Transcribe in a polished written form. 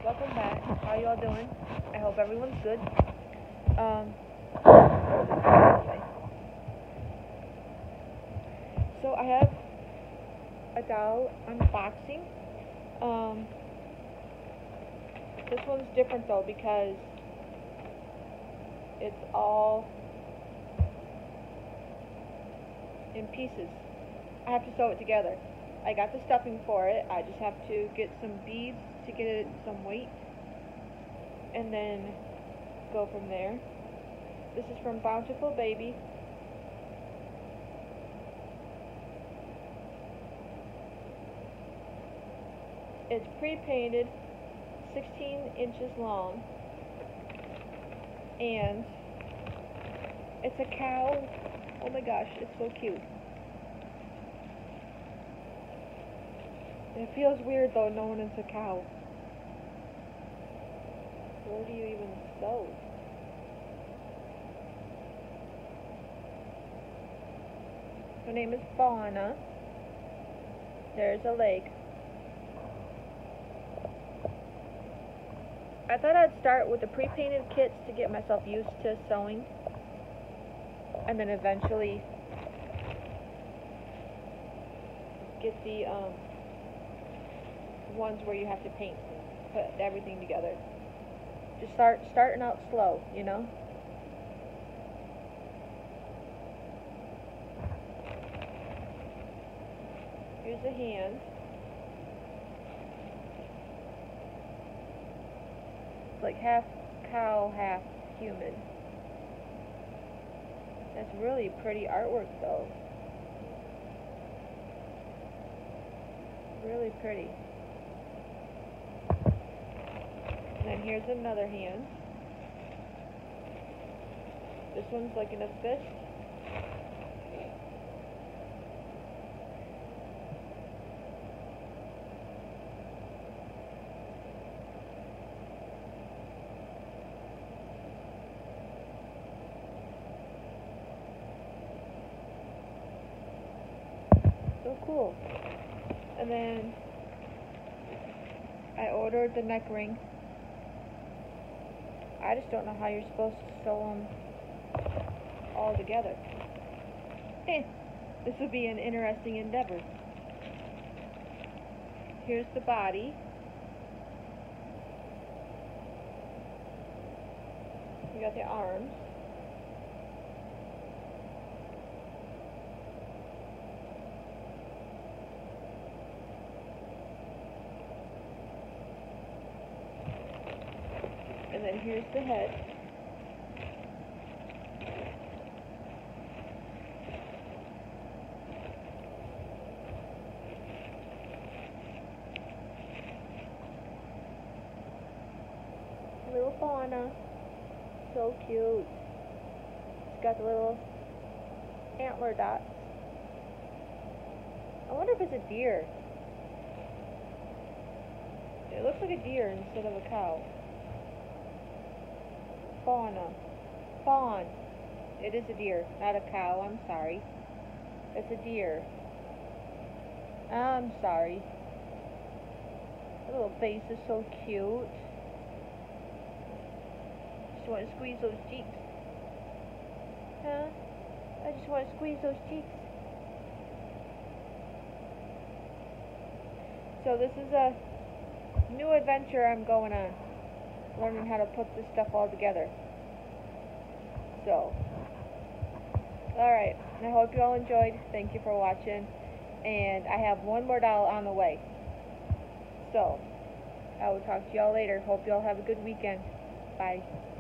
welcome back. How y'all doing? I hope everyone's good. So I have a doll unboxing. This one's different though because it's all in pieces. I have to sew it together. I got the stuffing for it. I just have to get some beads to get it some weight and then go from there. This is from Bountiful Baby. It's pre-painted, 16 inches long, and it's a cow. Oh my gosh, it's so cute. It feels weird though knowing it's a cow. Where do you even sew? Her name is Fauna. There's a leg. I thought I'd start with the pre-painted kits to get myself used to sewing, and then eventually get the ones where you have to paint and put everything together. Just starting out slow, you know. Here's a hand. It's like half cow, half human. That's really pretty artwork though. Really pretty. And then here's another hand. This one's like in a fist. So cool. And then I ordered the neck ring. I just don't know how you're supposed to sew them all together. This would be an interesting endeavor. Here's the body. We got the arms. And then here's the head. Little fauna. So cute. It's got the little antler dots. I wonder if it's a deer. It looks like a deer instead of a cow. Fauna. Fawn. It is a deer, not a cow. I'm sorry. It's a deer. I'm sorry. The little face is so cute. Just want to squeeze those cheeks. Huh? I just want to squeeze those cheeks. So this is a new adventure I'm going on. Learning how to put this stuff all together. So, alright, I hope you all enjoyed. Thank you for watching. And I have one more doll on the way. So, I will talk to y'all later. Hope y'all have a good weekend. Bye.